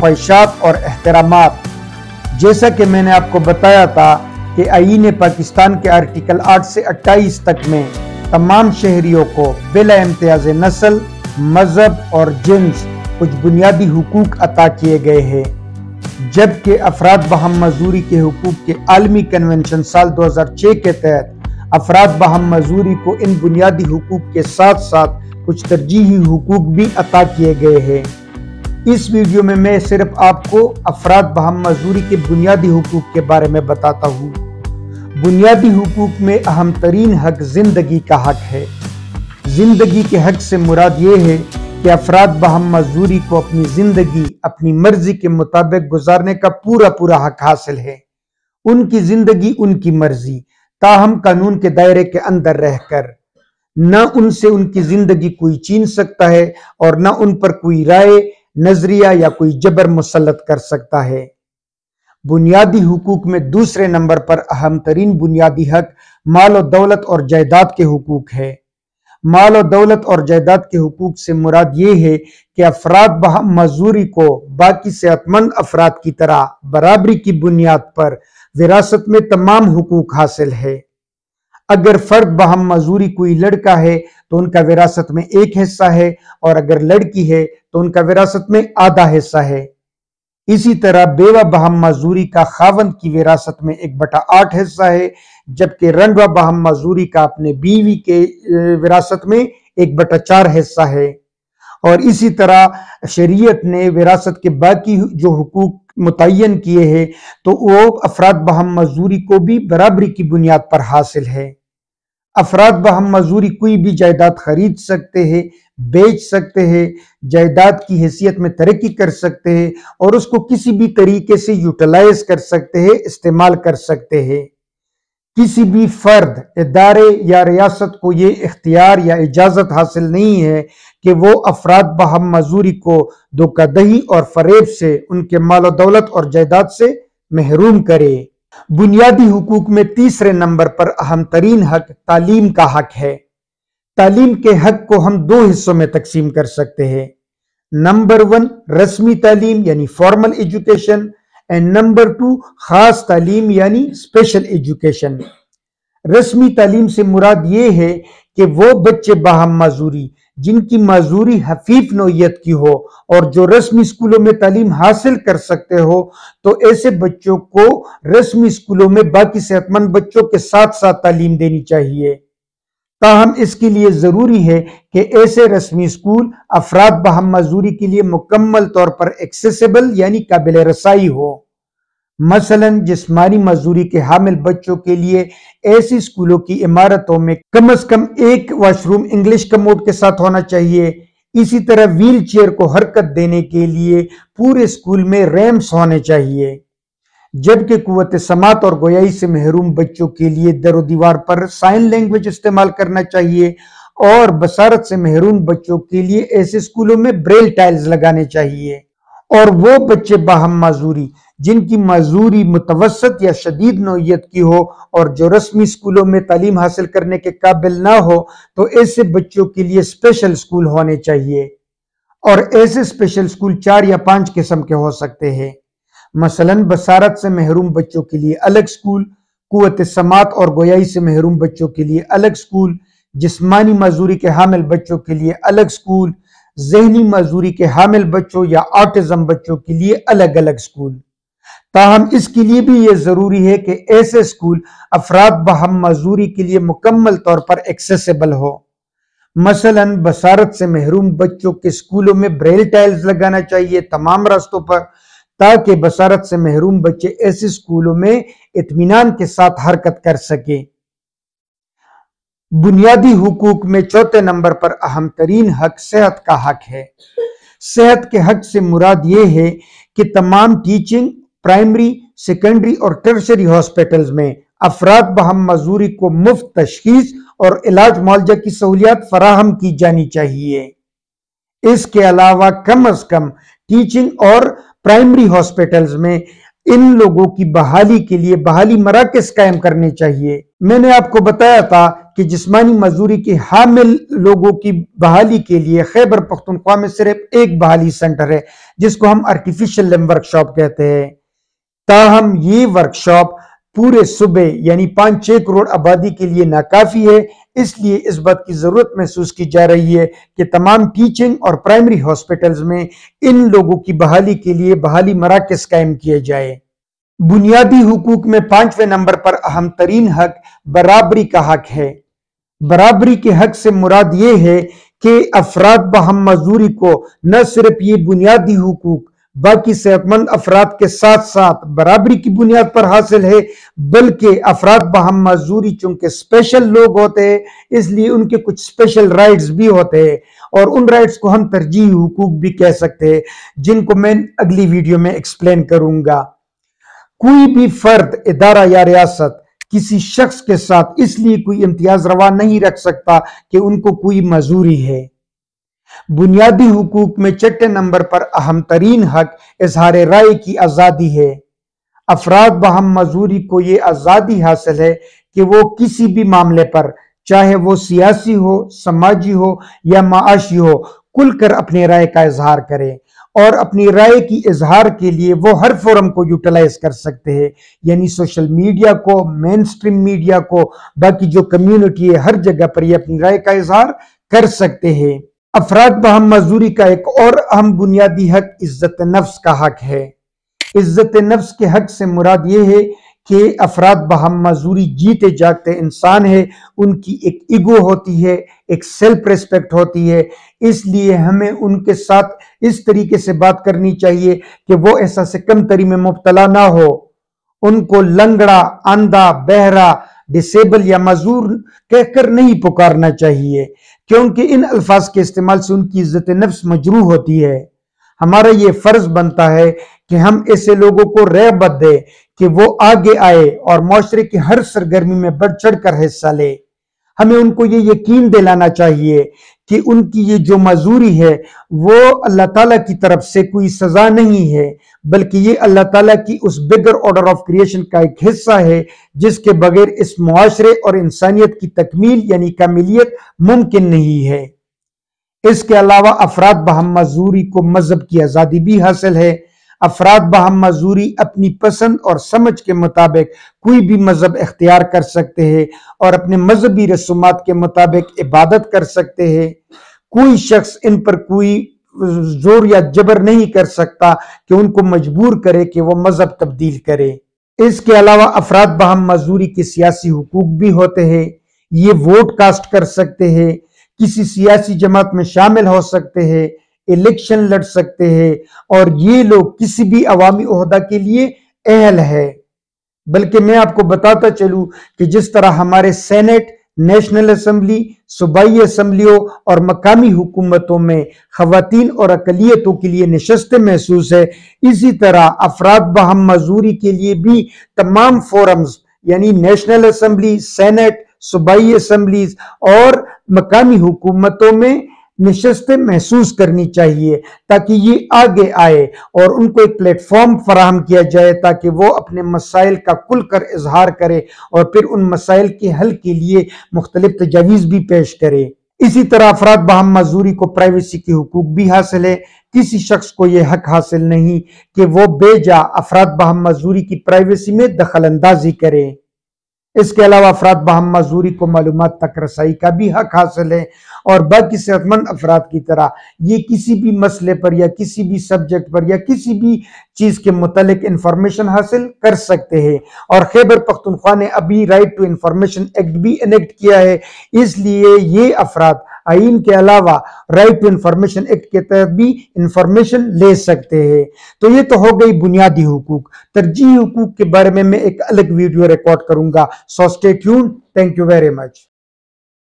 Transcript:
خواہشات اور احترامات۔ جیسا کہ میں نے آپ کو بتایا تھا کہ آئین پاکستان کے آرٹیکل 8 سے 28 تک میں تمام شہریوں کو بلا امتیاز نسل، مذہب اور جنس کچھ بنیادی حقوق عطا کیے گئے ہیں، جبکہ افراد باہم معذوری کے حقوق کے عالمی کنونشن سال 2006 کے تحت افراد باہم معذوری کو ان بنیادی حقوق کے ساتھ ساتھ کچھ ترجیحی حقوق بھی عطا کیے گئے ہیں۔ اس ویڈیو میں صرف آپ کو افراد باہم معذوری کے بنیادی حقوق کے بارے میں بتاتا ہوں۔ بنیادی حقوق میں اہم ترین حق زندگی کا حق ہے۔ زندگی کے حق سے مراد یہ ہے کہ افراد باہم معذوری کو اپنی زندگی اپنی مرضی کے مطابق گزارنے کا پورا حق حاصل ہے۔ ان کی زندگی ان کی مرضی، تاہم قانون کے دائرے کے اندر رہ کر۔ نہ ان سے ان کی زندگی کوئی چھین سکتا ہے اور نہ ان پر کوئی رائے، نظریہ یا کوئی جبر مسلط کر سکتا ہے۔ بنیادی حقوق میں دوسرے نمبر پر اہم ترین بنیادی حق مال و دولت اور جائیداد کے حقوق ہے۔ مال و دولت اور جائیداد کے حقوق سے مراد یہ ہے کہ افراد باہم معذوری کو باقی صحت مند افراد کی طرح برابری کی بنیاد پر وراثت میں تمام حقوق حاصل ہے۔ اگر فرد باہم معذوری کوئی لڑکا ہے تو ان کا وراثت میں 1 حصہ ہے، اور اگر لڑکی ہے تو ان کا وراثت میں آدھا حصہ ہے۔ اسی طرح بیوہ باہم معذوری کا خاوند کی وراثت میں 1/8 حصہ ہے، جبکہ رندوہ باہم معذوری کا اپنے بیوی کے وراثت میں 1/4 حصہ ہے۔ اور اسی طرح شریعت نے وراثت کے باقی جو حقوق متعین کیے ہیں تو وہ افراد باہم معذوری کو بھی برابری کی بنیاد پر حاصل ہے۔ افراد باہم معذوری کوئی بھی جائیداد خرید سکتے ہیں، بیچ سکتے ہیں، جائیداد کی حیثیت میں ترقی کر سکتے ہیں اور اس کو کسی بھی طریقے سے یوٹیلائز کر سکتے ہیں، استعمال کر سکتے ہیں۔ کسی بھی فرد، ادارے یا ریاست کو یہ اختیار یا اجازت حاصل نہیں ہے کہ وہ افراد باہم معذوری کو دھوکہ دہی اور فریب سے ان کے مال و دولت اور جائیداد سے محروم کرے۔ بنیادی حقوق میں تیسرے نمبر پر اہم ترین حق تعلیم کا حق ہے۔ تعلیم کے حق کو ہم 2 حصوں میں تقسیم کر سکتے ہیں۔ نمبر 1 رسمی تعلیم یعنی فارمل ایجوکیشن، اینڈ نمبر 2 خاص تعلیم یعنی اسپیشل ایجوکیشن۔ رسمی تعلیم سے مراد یہ ہے کہ وہ بچے باہم معذوری جن کی معذوری خفیف نوعیت کی ہو اور جو رسمی اسکولوں میں تعلیم حاصل کر سکتے ہو، تو ایسے بچوں کو رسمی اسکولوں میں باقی صحت مند بچوں کے ساتھ تعلیم دینی چاہیے۔ تاہم اس کے لیے ضروری ہے کہ ایسے رسمی اسکول افراد باہم معذوری کے لیے مکمل طور پر ایکسیسیبل یعنی قابل رسائی ہو۔ مثلا جسمانی معذوری کے حامل بچوں کے لیے ایسی اسکولوں کی عمارتوں میں کم از کم 1 واش روم انگلش کموڈ کے ساتھ ہونا چاہیے۔ اسی طرح ویل چیئر کو حرکت دینے کے لیے پورے اسکول میں ریمپس ہونے چاہیے، جبکہ قوت سماعت اور گویائی سے محروم بچوں کے لیے در و دیوار پر سائن لینگویج استعمال کرنا چاہیے، اور بصارت سے محروم بچوں کے لیے ایسے اسکولوں میں بریل ٹائلز لگانے چاہیے۔ اور وہ بچے باہم معذوری جن کی معذوری متوسط یا شدید نوعیت کی ہو اور جو رسمی اسکولوں میں تعلیم حاصل کرنے کے قابل نہ ہو، تو ایسے بچوں کے لیے اسپیشل اسکول ہونے چاہیے۔ اور ایسے اسپیشل اسکول 4 یا 5 قسم کے ہو سکتے ہیں۔ مثلا بصارت سے محروم بچوں کے لیے الگ اسکول، قوت سماعت اور گویائی سے محروم بچوں کے لیے الگ اسکول، جسمانی معذوری کے حامل بچوں کے لیے الگ اسکول، ذہنی معذوری کے حامل بچوں یا آٹزم بچوں کے لیے الگ اسکول۔ تاہم اس کے لیے بھی یہ ضروری ہے کہ ایسے اسکول افراد باہم معذوری کے لیے مکمل طور پر ایکسیسیبل ہو۔ مثلا بصارت سے محروم بچوں کے اسکولوں میں بریل ٹائلز لگانا چاہیے تمام راستوں پر، تاکہ بصارت سے محروم بچے ایسے اسکولوں میں اطمینان کے ساتھ حرکت کر سکیں۔ بنیادی حقوق میں چوتھے نمبر پر اہم ترین حق صحت کا حق ہے۔ صحت کے حق سے مراد یہ ہے کہ تمام ٹیچنگ، پرائمری، سیکنڈری اور ٹرشری ہاسپٹلز میں افراد باہم معذوری کو مفت تشخیص اور علاج معالجہ کی سہولیات فراہم کی جانی چاہیے۔ اس کے علاوہ کم از کم ٹیچنگ اور پرائمری ہاسپٹلز میں ان لوگوں کی بحالی کے لیے بحالی مراکز قائم کرنے چاہیے۔ میں نے آپ کو بتایا تھا کہ جسمانی مزدوری کے حامل لوگوں کی بحالی کے لیے خیبر پختونخوا میں صرف ایک بحالی سینٹر ہے جس کو ہم آرٹیفیشل لمب ورکشاپ کہتے ہیں۔ تاہم یہ ورکشاپ پورے صوبے یعنی 5-6 کروڑ آبادی کے لیے ناکافی ہے، اس لیے اس بات کی ضرورت محسوس کی جا رہی ہے کہ تمام ٹیچنگ اور پرائمری ہاسپٹلز میں ان لوگوں کی بحالی کے لیے بحالی مراکز قائم کیے جائے۔ بنیادی حقوق میں 5ویں نمبر پر اہم ترین حق برابری کا حق ہے۔ برابری کے حق سے مراد یہ ہے کہ افراد باہم معذوری کو نہ صرف یہ بنیادی حقوق باقی صحت مند افراد کے ساتھ ساتھ برابری کی بنیاد پر حاصل ہے، بلکہ افراد باہم معذوری چونکہ اسپیشل لوگ ہوتے ہیں اس لیے ان کے کچھ اسپیشل رائٹس بھی ہوتے ہیں، اور ان رائٹس کو ہم ترجیحی حقوق بھی کہہ سکتے ہیں جن کو میں اگلی ویڈیو میں ایکسپلین کروں گا۔ کوئی بھی فرد، ادارہ یا ریاست کسی شخص کے ساتھ اس لیے کوئی امتیاز روا نہیں رکھ سکتا کہ ان کو کوئی معذوری ہے۔ بنیادی حقوق میں 6 نمبر پر اہم ترین حق اظہار رائے کی آزادی ہے۔ افراد باہم معذوری کو یہ آزادی حاصل ہے کہ وہ کسی بھی معاملے پر، چاہے وہ سیاسی ہو، سماجی ہو یا معاشی ہو، کھل کر اپنی رائے کا اظہار کرے، اور اپنی رائے کی اظہار کے لیے وہ ہر فورم کو یوٹیلائز کر سکتے ہیں، یعنی سوشل میڈیا کو، مین سٹریم میڈیا کو، باقی جو کمیونٹی ہے ہر جگہ پر یہ اپنی رائے کا اظہار کر سکتے ہیں۔ افراد باہم معذوری کا ایک اور اہم بنیادی حق عزت نفس کا حق ہے۔ عزت نفس کے حق سے مراد یہ ہے کہ افراد باہم معذوری جیتے جاگتے انسان ہے، ان کی ایک ایگو ہوتی ہے، ایک سیلف ریسپیکٹ ہوتی ہے، اس لیے ہمیں ان کے ساتھ اس طریقے سے بات کرنی چاہیے کہ وہ احساس کمتری میں مبتلا نہ ہو۔ ان کو لنگڑا، اندھا، بہرا، ڈسیبل یا معذور کہہ کر نہیں پکارنا چاہیے، کیونکہ ان الفاظ کے استعمال سے ان کی عزت نفس مجروح ہوتی ہے۔ ہمارا یہ فرض بنتا ہے کہ ہم ایسے لوگوں کو رغبت دیں کہ وہ آگے آئے اور معاشرے کی ہر سرگرمی میں بڑھ چڑھ کر حصہ لے۔ ہمیں ان کو یہ یقین دلانا چاہیے کہ ان کی یہ جو معذوری ہے وہ اللہ تعالیٰ کی طرف سے کوئی سزا نہیں ہے، بلکہ یہ اللہ تعالیٰ کی اس بگر آرڈر آف کریشن کا ایک حصہ ہے جس کے بغیر اس معاشرے اور انسانیت کی تکمیل یعنی کاملیت ممکن نہیں ہے۔ اس کے علاوہ افراد باہم معذوری کو مذہب کی آزادی بھی حاصل ہے۔ افراد باہم معذوری اپنی پسند اور سمجھ کے مطابق کوئی بھی مذہب اختیار کر سکتے ہیں اور اپنے مذہبی رسومات کے مطابق عبادت کر سکتے ہیں۔ کوئی شخص ان پر کوئی زور یا جبر نہیں کر سکتا کہ ان کو مجبور کرے کہ وہ مذہب تبدیل کرے۔ اس کے علاوہ افراد باہم معذوری کے سیاسی حقوق بھی ہوتے ہیں۔ یہ ووٹ کاسٹ کر سکتے ہیں، کسی سیاسی جماعت میں شامل ہو سکتے ہیں، الیکشن لڑ سکتے ہیں، اور یہ لوگ کسی بھی عوامی عہدہ کے لیے اہل ہے۔ بلکہ میں آپ کو بتاتا چلوں کہ جس طرح ہمارے سینٹ، نیشنل اسمبلی، صوبائی اسمبلیوں اور مقامی حکومتوں میں خواتین اور اقلیتوں کے لیے نشستیں محسوس ہے، اسی طرح افراد باہم معذوری کے لیے بھی تمام فورمز یعنی نیشنل اسمبلی، سینٹ، صوبائی اسمبلیز اور مقامی حکومتوں میں نشستیں محسوس کرنی چاہیے تاکہ یہ آگے آئے اور ان کو ایک پلیٹ فارم فراہم کیا جائے تاکہ وہ اپنے مسائل کا کھل کر اظہار کرے اور پھر ان مسائل کے حل کے لیے مختلف تجاویز بھی پیش کرے۔ اسی طرح افراد باہم معذوری کو پرائیویسی کے حقوق بھی حاصل ہے۔ کسی شخص کو یہ حق حاصل نہیں کہ وہ بے جا افراد باہم معذوری کی پرائیویسی میں دخل اندازی کرے۔ اس کے علاوہ افراد باہم معذوری کو معلومات تک رسائی کا بھی حق حاصل ہے، اور باقی صحت مند افراد کی طرح یہ کسی بھی مسئلے پر یا کسی بھی سبجیکٹ پر یا کسی بھی چیز کے متعلق انفارمیشن حاصل کر سکتے ہیں۔ اور خیبر پختونخوا نے ابھی رائٹ ٹو انفارمیشن ایکٹ بھی انیکٹ کیا ہے، اس لیے یہ افراد آئین کے علاوہ رائٹ ٹو انفارمیشن ایکٹ کے تحت بھی انفارمیشن لے سکتے ہیں۔ تو یہ تو ہو گئی بنیادی حقوق۔ ترجیحی حقوق کے بارے میں ایک الگ ویڈیو ریکارڈ کروں گا، so stay tuned. Thank you very much.